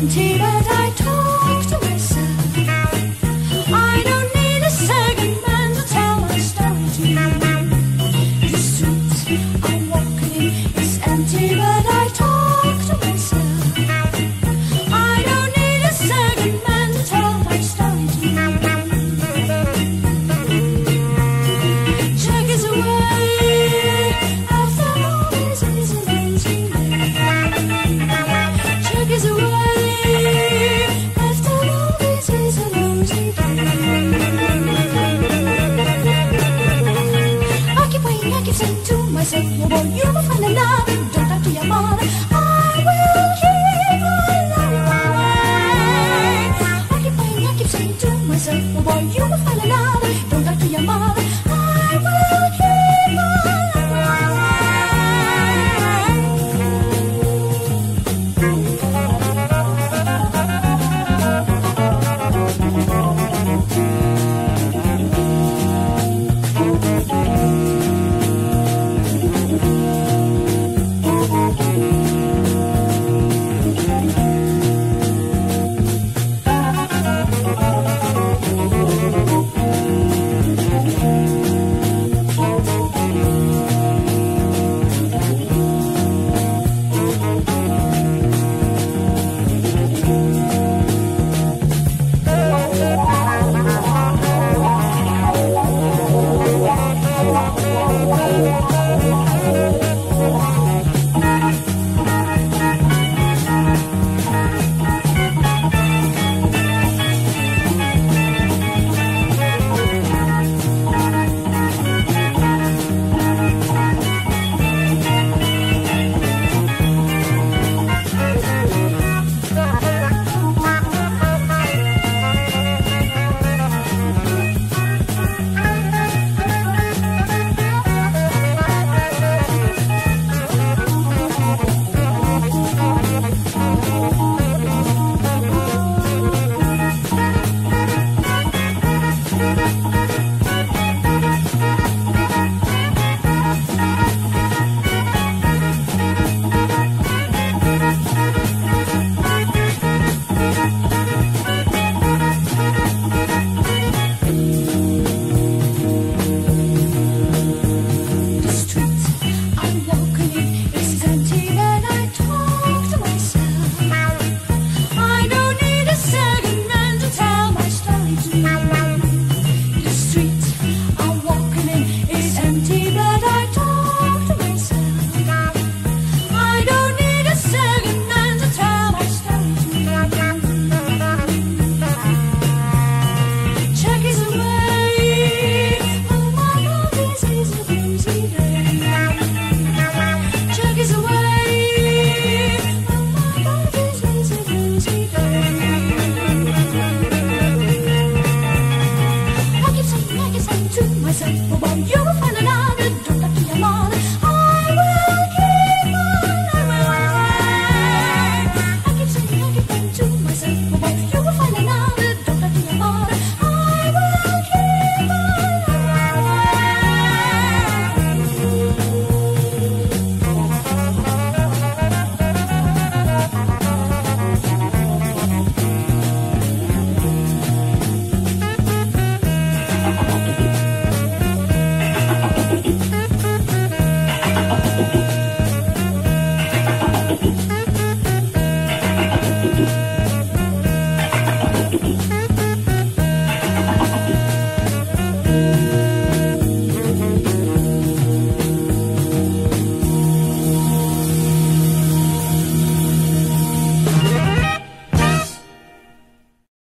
empty, but I talk to myself. I don't need a second man to tell my story to. The street I'm walking in is empty, but I talk to myself. I don't need a second man to tell my story to. Check is away after all this is an empty day. Check is away after all this is an empty day. I keep waiting, I keep saying to myself, oh boy, you will find another. Don't talk to your mother. I will keep on away. I keep waiting, I keep saying to myself, oh boy, you will find another. Don't talk to your mother. I will keep on Thank you.